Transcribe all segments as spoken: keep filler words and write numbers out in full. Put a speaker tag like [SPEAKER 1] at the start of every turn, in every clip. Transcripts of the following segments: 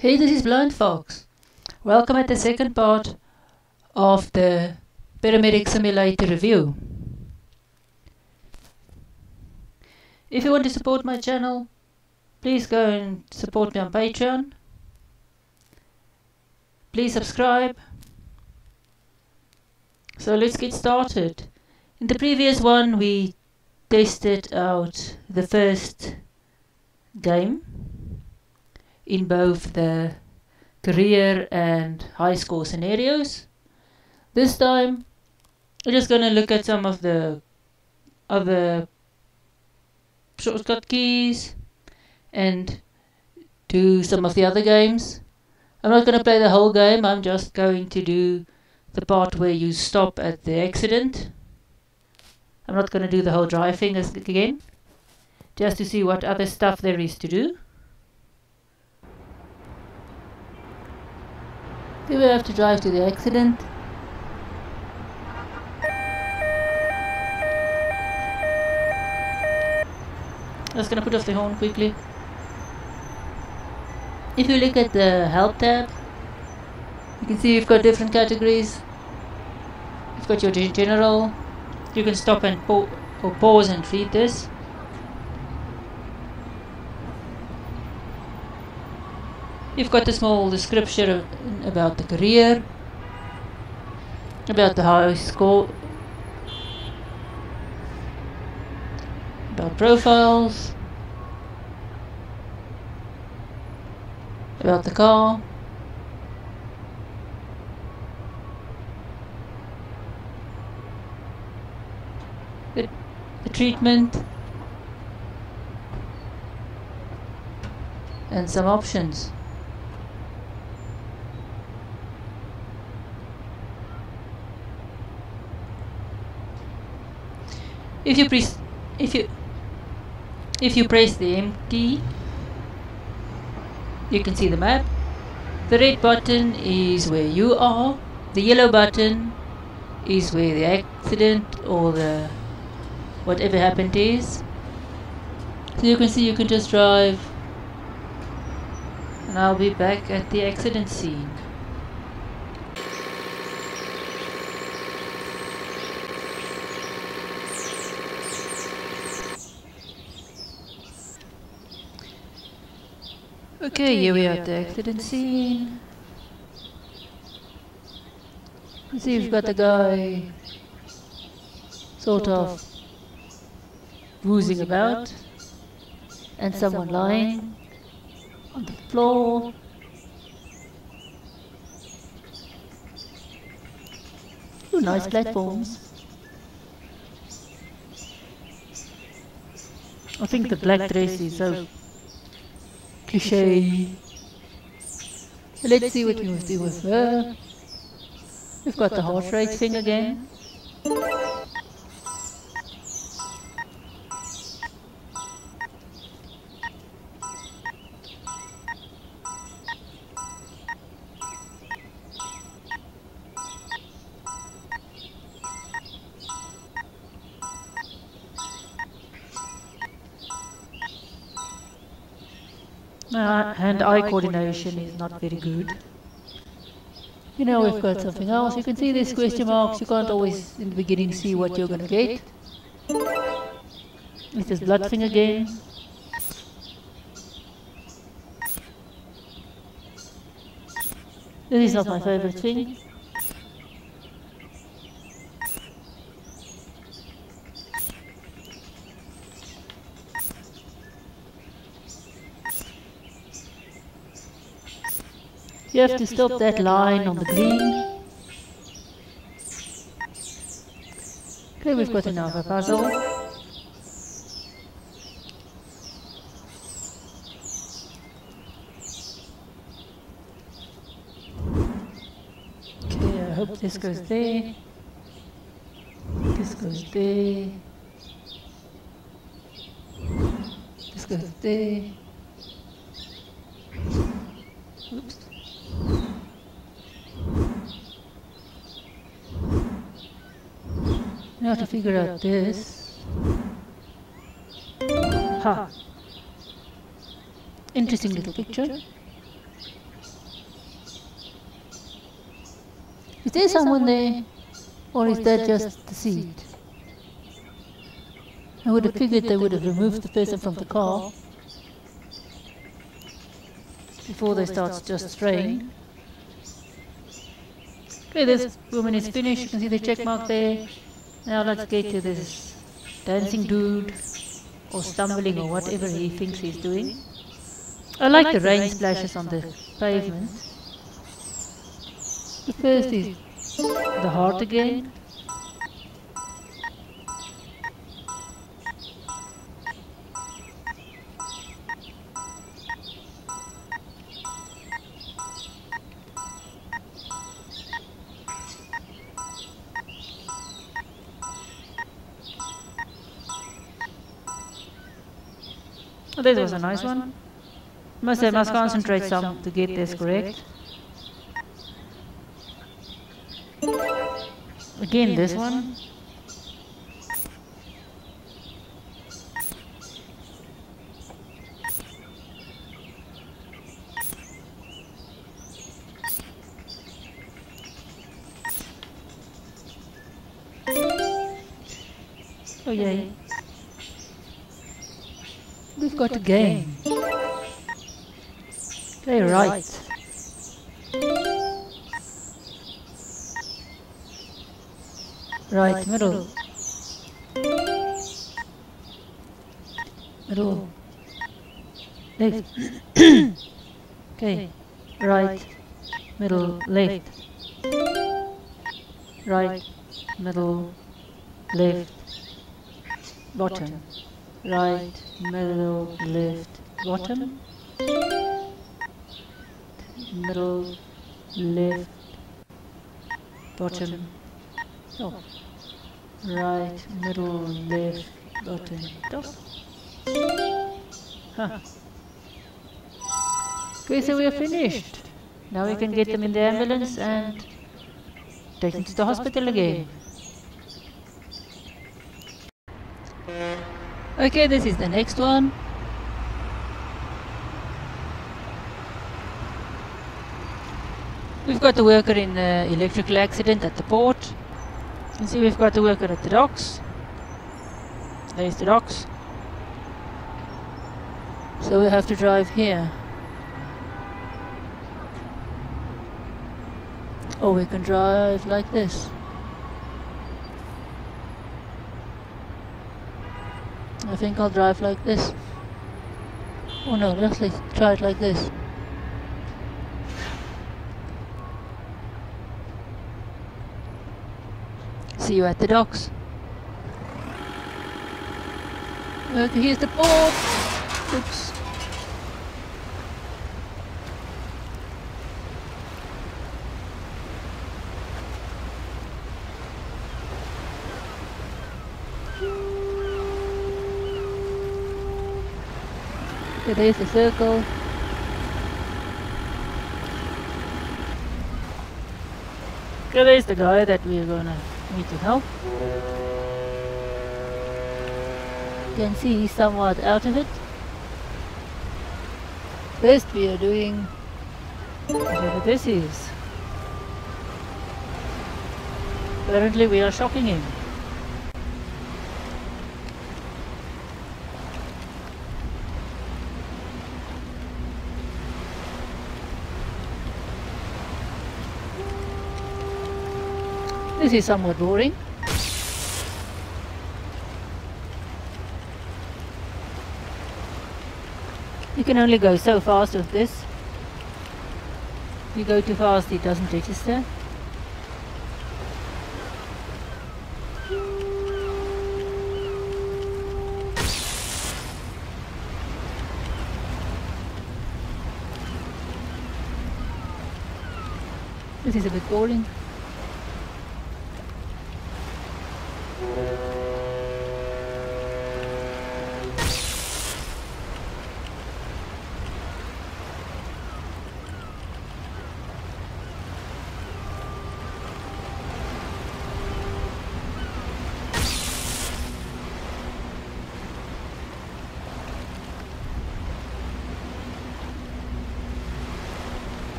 [SPEAKER 1] Hey, this is Blind Fox. Welcome at the second part of the Paramedic Simulator review. If you want to support my channel, please go and support me on Patreon. Please subscribe. So let's get started. In the previous one we tested out the first game in both the career and high score scenarios. This time we're just going to look at some of the other shortcut keys and do some of the other games. I'm not going to play the whole game, I'm just going to do the part where you stop at the accident. I'm not going to do the whole drive thing again, just to see what other stuff there is to do. Here we have to drive to the accident. Just gonna put off the horn quickly. If you look at the help tab, you can see you've got different categories. You've got your general. You can stop and pa or pause and read this. You've got a small description about the career, about the high score, about profiles, about the car, the, the treatment, and some options. If you press, if you, if you press the M key, you can see the map. The red button is where you are. The yellow button is where the accident or the whatever happened is. So you can see you can just drive, and I'll be back at the accident scene. Okay, here we are at the accident scene. You see we've got the guy sort of woozing about and someone lying on the floor. Ooh, nice platforms. I think the black dress is so cliche. Let's see what we must do with her. We've got the heart rate thing again. Uh, hand-eye coordination is not very good. You know, we've got something else. You can see these question marks. You can't always in the beginning see what you're going to get. It's this blood thing again. This is not my favorite thing. You have to stop that line on the green. Okay, we've got another puzzle. Okay, I hope this goes there. This goes there. This goes there. Oops. Now to figure out this. Ha! Interesting little picture. Is there someone there? Or is that just the seed? I would have figured they would have removed the person from the car before they start just straying. Okay, this woman is finished. You can see the check mark there. Now let's get to this dancing dude, or stumbling, or whatever he thinks he's doing. I like the rain splashes on the pavement. The first is the heart again. Oh, this was a nice one. Must I must concentrate some to get this correct. Again, this one. Oh yay. We've got a game. Okay, right. Right, middle. Middle. Left. Okay. Right, middle, left. Right, middle, left. Bottom. Right, middle, left, bottom. Middle, left, bottom, top. Right, middle, left, bottom, top. Huh. Okay, so we are finished. Now we can get them in the ambulance and take them to the hospital again. Okay, this is the next one. We've got the worker in the electrical accident at the port. You can see we've got the worker at the docks. There's the docks. So we have to drive here. Or we can drive like this. I think I'll drive like this. Oh no, let's try it like this. See you at the docks. Okay, here's the port. Oops. Okay, there's the circle. Okay, there's the guy that we're gonna need to help. You can see he's somewhat out of it. First we are doing whatever this is. Apparently we are shocking him. This is somewhat boring. You can only go so fast with this. If you go too fast, it doesn't register. This is a bit boring.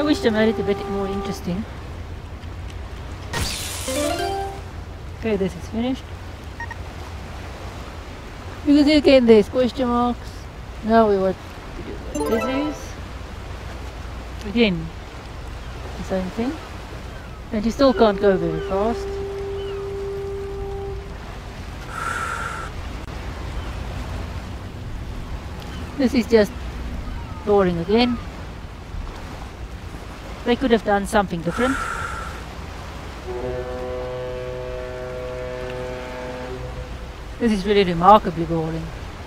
[SPEAKER 1] I wish they made it a bit more interesting. Okay, this is finished. You can see again there's question marks. Now we want to do what this is. Again, the same thing. And you still can't go very fast. This is just boring again. They could have done something different. This is really remarkably boring.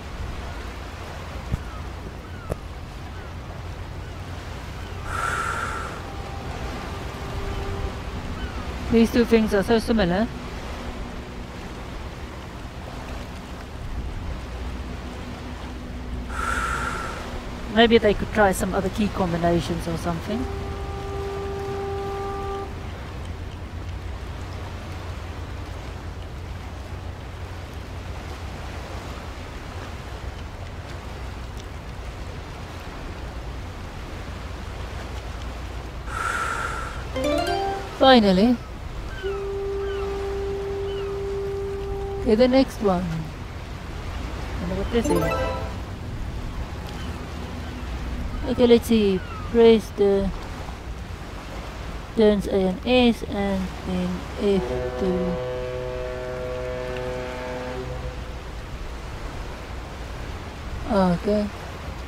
[SPEAKER 1] These two things are so similar. Maybe they could try some other key combinations or something. Finally. Okay, the next one. I wonder what this is. Okay, let's see. Press the turns A and S and then F to okay.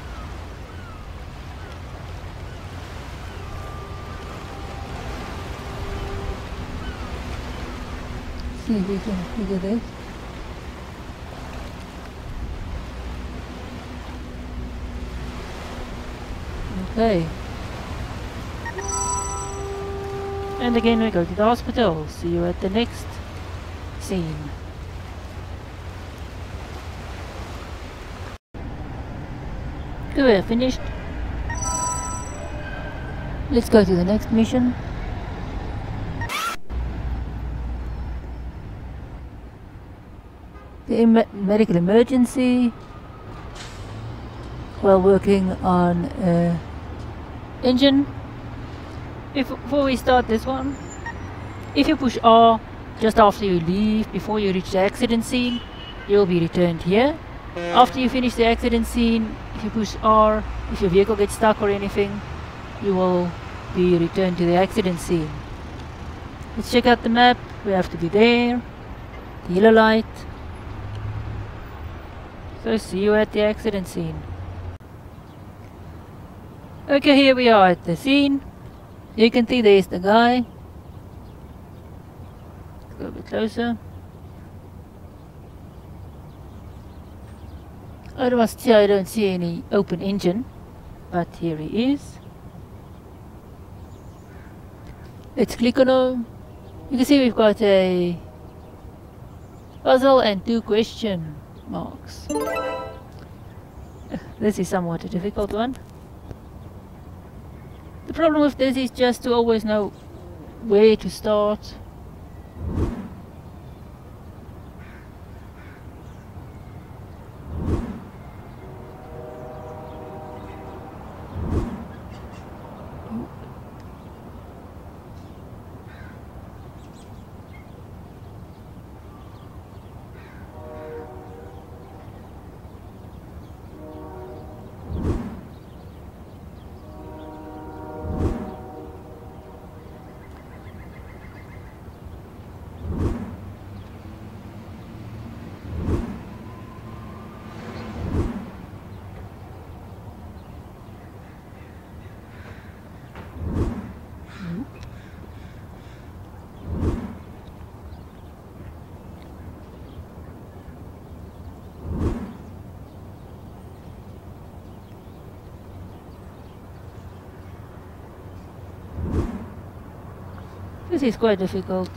[SPEAKER 1] See if we can figure this. Okay. And again we go to the hospital. See you at the next scene. Okay, we're finished. Let's go to the next mission. The em medical emergency while working on a engine. If, before we start this one, if you push R just after you leave, before you reach the accident scene, you'll be returned here. After you finish the accident scene, if you push R, if your vehicle gets stuck or anything, you will be returned to the accident scene. Let's check out the map. We have to be there. The yellow light. So see you at the accident scene. Okay, here we are at the scene. You can see there's the guy. Let's go a bit closer. I must say I don't see any open engine, but here he is. Let's click on him. You can see we've got a puzzle and two question marks. This is somewhat a difficult one. The problem with this is just to always know where to start. This is quite difficult.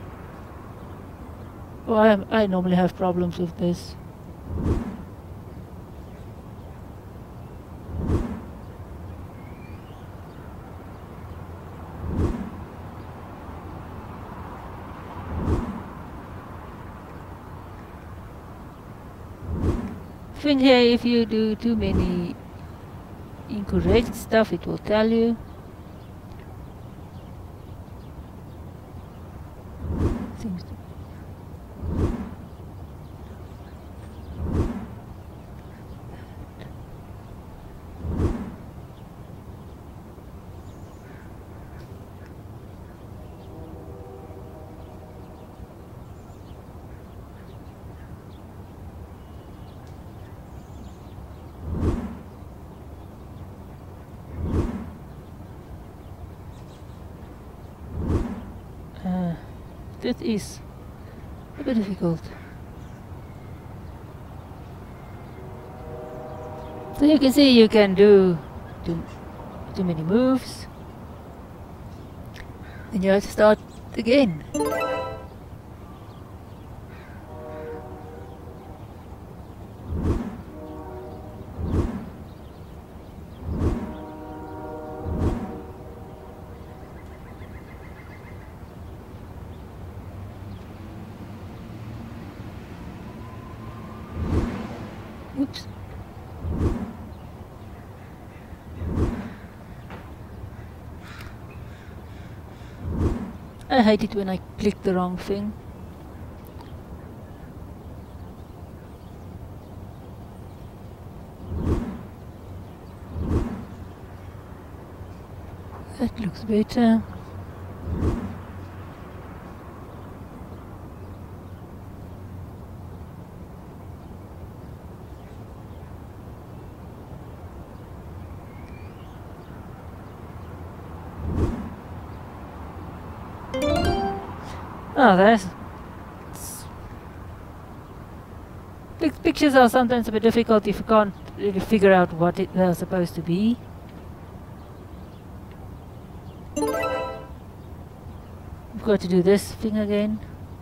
[SPEAKER 1] Well, I, I normally have problems with this. I think here if you do too many incorrect stuff it will tell you. seems to. That is a bit difficult. So you can see you can do too, too many moves. Then you have to start again. Oops. I hate it when I click the wrong thing. That looks better. Oh, there's... Pictures are sometimes a bit difficult if you can't really figure out what it, they're supposed to be. We've got to do this thing again.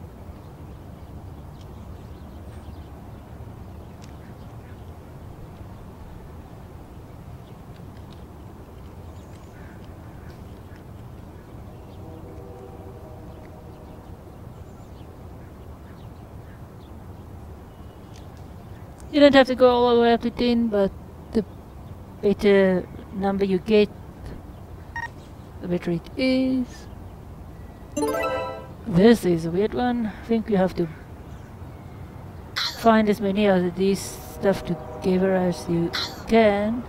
[SPEAKER 1] You don't have to go all the way up to ten, but the better number you get, the better it is. This is a weird one. I think you have to find as many of these stuff together as you can.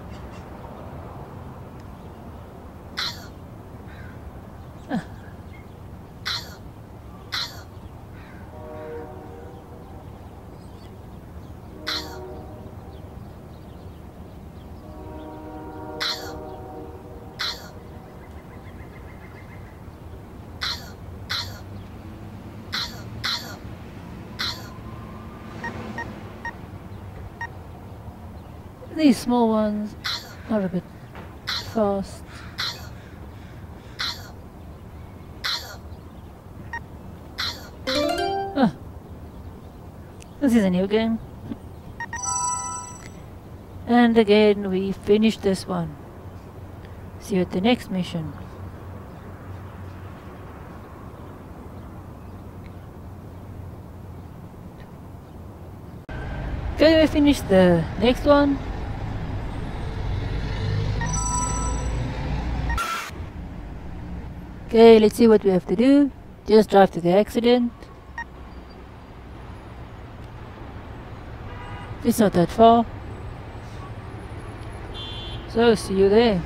[SPEAKER 1] These small ones are a bit fast. Ah, this is a new game. And again we finished this one. See you at the next mission. Okay, we finished the next one. Okay, let's see what we have to do. Just drive to the accident. It's not that far. So, see you there.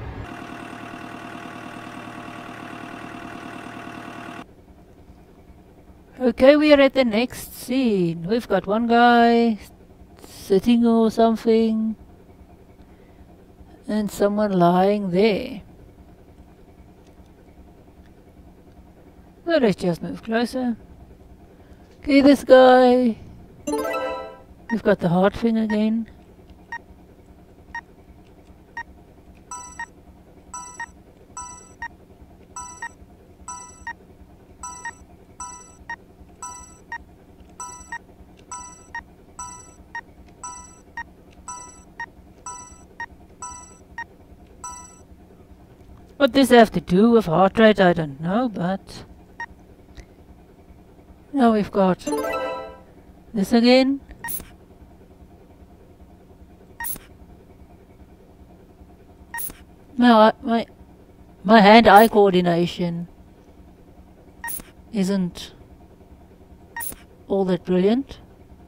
[SPEAKER 1] Okay, we are at the next scene. We've got one guy sitting or something, and someone lying there. So let's just move closer. Okay, this guy. We've got the heart thing again. What does this have to do with heart rate, I don't know, but... Now we've got this again. My, my, my hand-eye coordination isn't all that brilliant.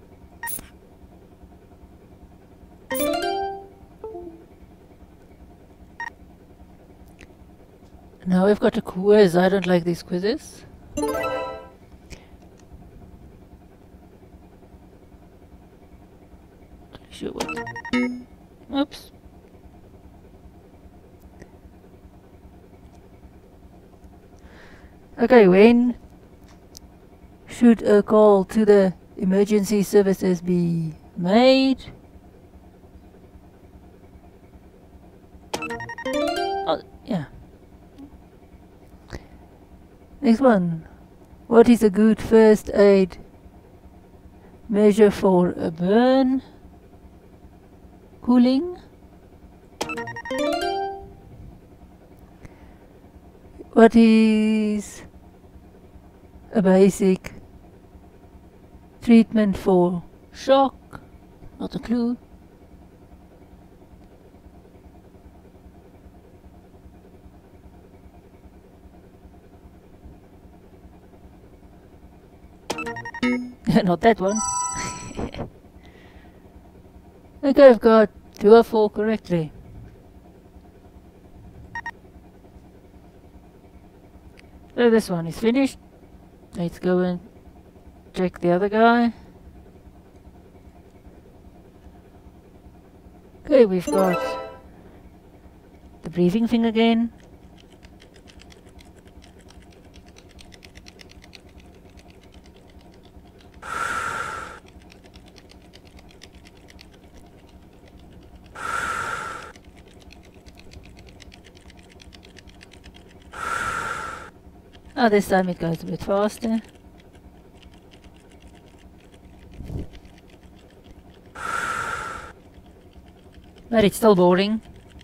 [SPEAKER 1] Now we've got a quiz. I don't like these quizzes. Sure what? Oops. Okay, when should a call to the emergency services be made? Oh, yeah. Next one. What is a good first aid measure for a burn? Cooling? What is a basic treatment for shock? Not a clue. Not that one. Okay, I've got two or four correctly. So this one is finished. Let's go and check the other guy. Okay, we've got the breathing thing again. Oh, this time it goes a bit faster. But it's still boring.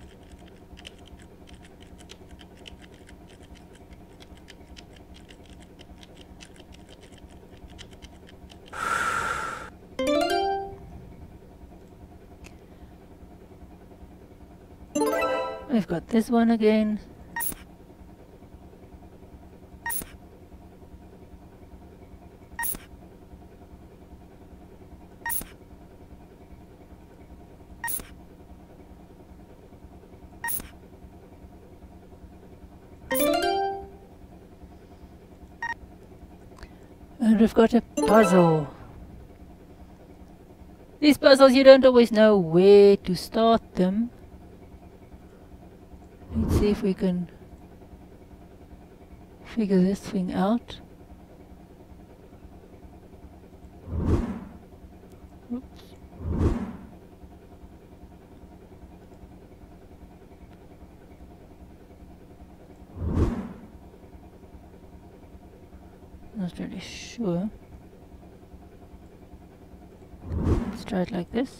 [SPEAKER 1] We've got this one again. And we've got a puzzle. These puzzles, you don't always know where to start them. Let's see if we can figure this thing out. Oops. Not really sure. Let's try it like this.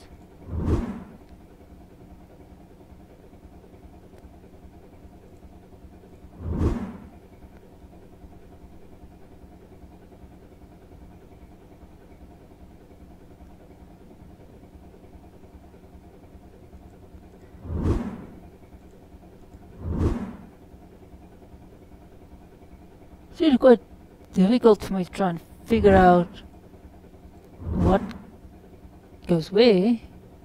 [SPEAKER 1] It's really quite difficult for me to try and figure out what goes where.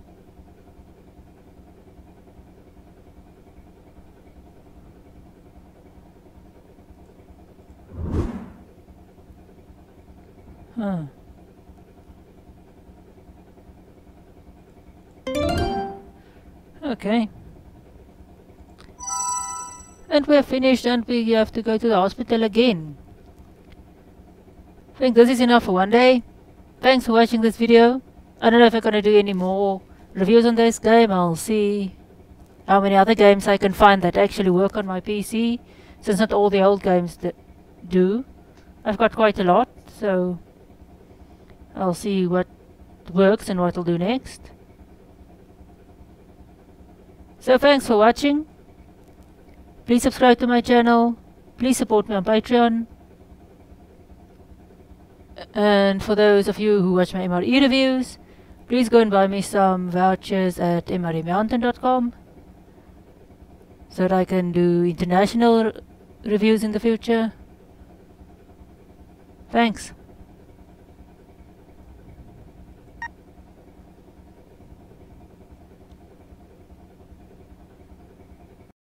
[SPEAKER 1] Huh. Okay. And we're finished and we have to go to the hospital again. I think this is enough for one day. Thanks for watching this video. I don't know if I'm gonna do any more reviews on this game. I'll see how many other games I can find that actually work on my P C, since not all the old games that do. I've got quite a lot, so I'll see what works and what I'll do next. So thanks for watching. Please subscribe to my channel. Please support me on Patreon. And for those of you who watch my M R E reviews, please go and buy me some vouchers at M R E mountain dot com so that I can do international reviews in the future. Thanks.